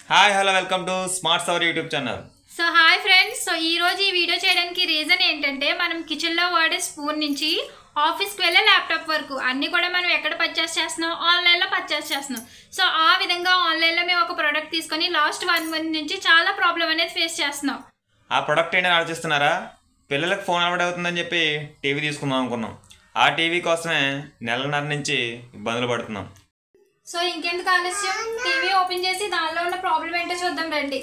Hi hello welcome to smart saver YouTube channel. So hi friends, so ఈ రోజు ఈ video చేయడానికి reason ఏంటంటే మనం కిచెన్లో వాడే స్పూన్ నుంచి ఆఫీస్కి వెళ్ళే ల్యాప్టాప్ వరకు అన్నీ కూడా మనం ఎక్కడ పర్చేస్ చేస్తున్నాం, ఆన్లైన్లో పర్చేస్ చేస్తున్నాం. సో ఆ విధంగా ఆన్లైన్లో మేము ఒక ప్రోడక్ట్ తీసుకొని లాస్ట్ 1 month నుంచి చాలా ప్రాబ్లం అనేది ఫేస్ చేస్తున్నాం. ఆ ప్రోడక్ట్ ఏంటని ఆలోచిస్తున్నారా? పిల్లలకు ఫోన్ అలవాటు అవుతుందని చెప్పి టీవీ తీసుకుందాం అనుకున్నాం. ఆ టీవీ కోసమే నెలన్నర నుంచి ఇబ్బందులు పడుతున్నాం. సో ఇంకెందుకు ఆలస్యం, టీవీ ఓపెన్ చేసి దానిలో ఉన్న ప్రాబ్లం ఏంటో చూద్దాం రండి.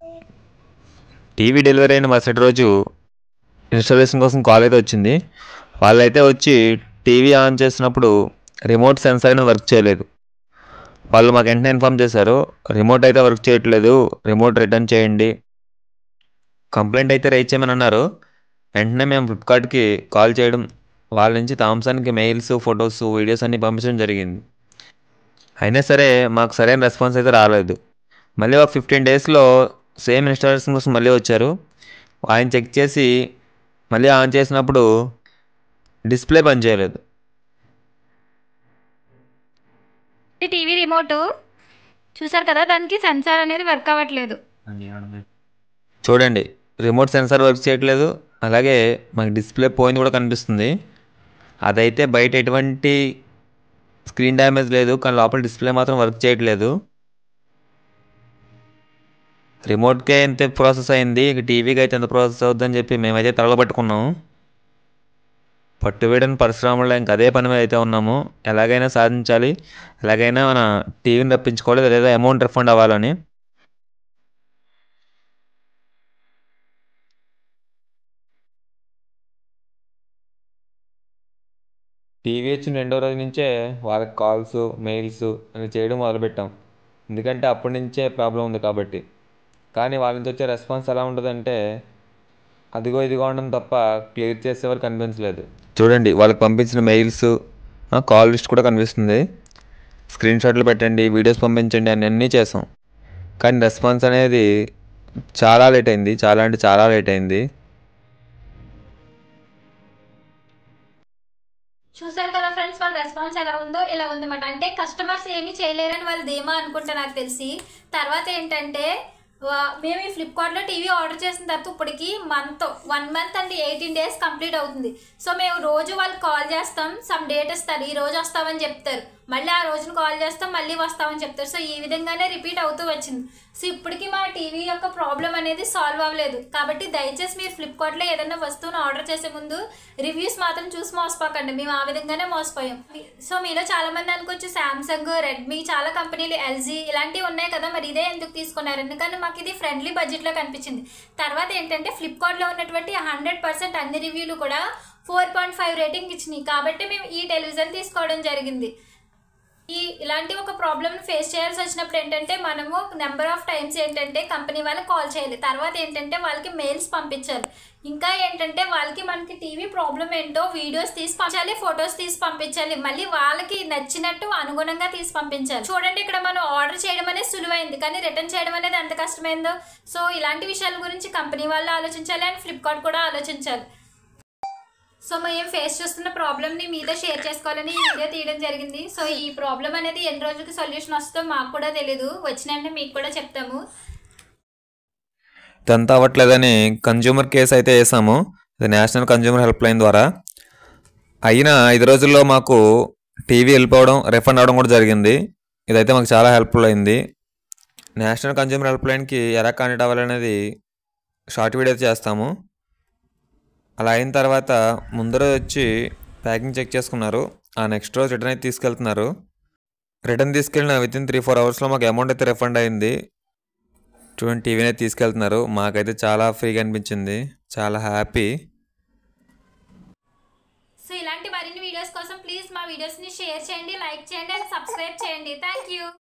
టీవీ డెలివరీ అయిన మరుసటి రోజు ఇన్స్టాలేషన్ కోసం కాల్ అయితే వచ్చింది. వాళ్ళైతే వచ్చి టీవీ ఆన్ చేసినప్పుడు రిమోట్ సెన్సార్ అనేది వర్క్ చేయలేదు. వాళ్ళు మాకు వెంటనే ఇన్ఫామ్ చేశారు, రిమోట్ అయితే వర్క్ చేయట్లేదు, రిమోట్ రిటర్న్ చేయండి, కంప్లైంట్ అయితే రైజ్ చేయమని అన్నారు. వెంటనే మేము ఫ్లిప్కార్ట్కి కాల్ చేయడం, వాళ్ళ నుంచి థామ్సన్కి మెయిల్స్, ఫొటోస్, వీడియోస్ అన్నీ పంపించడం జరిగింది. అయినా సరే మాకు సరైన రెస్పాన్స్ అయితే రాలేదు. మళ్ళీ ఒక 15 daysలో సేమ్ ఇన్స్టాలేషన్ కోసం మళ్ళీ వచ్చారు. ఆయన చెక్ చేసి మళ్ళీ ఆన్ చేసినప్పుడు డిస్ప్లే పనిచేయలేదు. టీవీ రిమోట్ చూసారు కదా, దానికి సెన్సార్ అనేది వర్క్ అవ్వట్లేదు. చూడండి, రిమోట్ సెన్సార్ వర్క్ చేయట్లేదు, అలాగే మాకు డిస్ప్లే పోయింది కూడా కనిపిస్తుంది. అదైతే బయట ఎటువంటి స్క్రీన్ డ్యామేజ్ లేదు, కానీ లోపల డిస్ప్లే మాత్రం వర్క్ చేయట్లేదు. రిమోట్కే ఎంత ప్రాసెస్ అయింది, ఇక టీవీకి అయితే ఎంత ప్రాసెస్ అవుతుందని చెప్పి మేమైతే తగలబట్టుకున్నాము. పట్టువేడని పరిశ్రమలో ఇంక అదే పని మీద అయితే ఉన్నాము. ఎలాగైనా సాధించాలి, ఎలాగైనా మన టీవీని రప్పించుకోవాలి, లేదా అమౌంట్ రిఫండ్ అవ్వాలని. టీవీ వచ్చిన 2వ రోజు నుంచే వాళ్ళకి కాల్స్, మెయిల్స్ అని చేయడం మొదలుపెట్టాం. ఎందుకంటే అప్పటి నుంచే ప్రాబ్లం ఉంది కాబట్టి. కానీ వాళ్ళ నుంచి వచ్చే రెస్పాన్స్ ఎలా ఉంటుందంటే అదిగో ఇదిగో ఉండడం తప్ప క్లియర్ చేసేవారు కనిపించలేదు. చూడండి, వాళ్ళకి పంపించిన మెయిల్స్, కాల్ లిస్ట్ కూడా కనిపిస్తుంది. స్క్రీన్ షాట్లు పెట్టండి, వీడియోస్ పంపించండి అని అన్నీ చేసాం. కానీ రెస్పాన్స్ అనేది చాలా లేట్ అయింది, చాలా అంటే చాలా లేట్ అయింది. చూసారు కదా ఫ్రెండ్స్, వాళ్ళ రెస్పాన్స్ ఎలా ఉందో. ఇలా ఉందన్నమాట. అంటే కస్టమర్స్ ఏమీ చేయలేరని వాళ్ళు ధీమా అనుకుంటా నాకు తెలిసి. తర్వాత ఏంటంటే మేము ఈ ఫ్లిప్కార్ట్లో టీవీ ఆర్డర్ చేసిన తర్వాత ఇప్పటికి 1 month అండి, 18 days కంప్లీట్ అవుతుంది. సో మేము రోజు వాళ్ళకి కాల్ చేస్తాం, సమ్ డేట్ ఇస్తారు, ఈ రోజు వస్తామని చెప్తారు, మళ్ళీ ఆ రోజున కాల్ చేస్తాం, మళ్ళీ వస్తామని చెప్తారు. సో ఈ విధంగానే రిపీట్ అవుతూ వచ్చింది. సో ఇప్పటికీ మా టీవీ యొక్క ప్రాబ్లం అనేది సాల్వ్ అవ్వలేదు. కాబట్టి దయచేసి మీరు ఫ్లిప్కార్ట్లో ఏదైనా వస్తువును ఆర్డర్ చేసే ముందు రివ్యూస్ మాత్రం చూసి మోసపోకండి. మేము ఆ విధంగానే మోసపోయాం. సో మీలో చాలా మంది అనుకోవచ్చు శాంసంగ్, రెడ్మీ, చాలా కంపెనీలు, ఎల్జీ ఇలాంటివి ఉన్నాయి కదా, మరి ఇదే ఎందుకు తీసుకున్నారు? ఎందుకంటే మాకు ఇది ఫ్రెండ్లీ బడ్జెట్లో కనిపించింది. తర్వాత ఏంటంటే ఫ్లిప్కార్ట్లో ఉన్నటువంటి 100% అన్ని రివ్యూలు కూడా 4.5 రేటింగ్ ఇచ్చినాయి. కాబట్టి మేము ఈ టెలివిజన్ తీసుకోవడం జరిగింది. ఇలాంటి ఒక ప్రాబ్లమ్ని ఫేస్ చేయాల్సి వచ్చినప్పుడు ఏంటంటే మనము నెంబర్ ఆఫ్ టైమ్స్ ఏంటంటే కంపెనీ వాళ్ళకి కాల్ చేయాలి. తర్వాత ఏంటంటే వాళ్ళకి మెయిల్స్ పంపించాలి. ఇంకా ఏంటంటే వాళ్ళకి మనకి టీవీ ప్రాబ్లం ఏంటో వీడియోస్ తీసి పంపించాలి, ఫొటోస్ తీసి పంపించాలి, మళ్ళీ వాళ్ళకి నచ్చినట్టు అనుగుణంగా తీసి పంపించాలి. చూడండి, ఇక్కడ మనం ఆర్డర్ చేయడం అనేది సులువైంది, కానీ రిటర్న్ చేయడం అనేది ఎంత కష్టమైందో. సో ఇలాంటి విషయాల గురించి కంపెనీ వాళ్ళు ఆలోచించాలి అండ్ ఫ్లిప్కార్ట్ కూడా ఆలోచించాలి. సో మేము ఫేస్ చేస్తున్న ప్రాబ్లమ్ని మీతో షేర్ చేసుకోవాలని ఈ వీడియో తీయడం జరిగింది. సో ఈ ప్రాబ్లం అనేది ఎన్ని రోజులకి సొల్యూషన్ వస్తుందో మాకు కూడా తెలీదు, వచ్చినంటే మీకు కూడా చెప్తాము. ఇదంతా అవ్వట్లేదని కన్జ్యూమర్ కేసు అయితే వేసాము, ఇది నేషనల్ కన్జ్యూమర్ హెల్ప్ లైన్ ద్వారా. అయిన 5 రోజుల్లో మాకు టీవీ వెళ్ళిపోవడం, రిఫండ్ అవ్వడం కూడా జరిగింది. ఇదైతే మాకు చాలా హెల్ప్ఫుల్ అయింది. నేషనల్ కన్జ్యూమర్ హెల్ప్ లైన్కి ఎలా కాంటాక్ట్ అవ్వాలనేది షార్ట్ వీడియో చేస్తాము. అలా అయిన తర్వాత ముందర వచ్చి ప్యాకింగ్ చెక్ చేసుకున్నారు, ఆ నెక్స్ట్ రోజు రిటర్న్ అయితే తీసుకెళ్తున్నారు. రిటర్న్ తీసుకెళ్ళిన వితిన్ 3-4 అవర్స్లో మాకు అమౌంట్ అయితే రిఫండ్ అయింది. చూడండి, టీవీని అయితే తీసుకెళ్తున్నారు. మాకైతే చాలా ఫ్రీగా అనిపించింది, చాలా హ్యాపీ. సో ఇలాంటి మరిన్ని వీడియోస్ కోసం ప్లీజ్ మా వీడియోస్ని షేర్ చేయండి, లైక్ చేయండి అండ్ సబ్స్క్రైబ్ చేయండి. Thank you.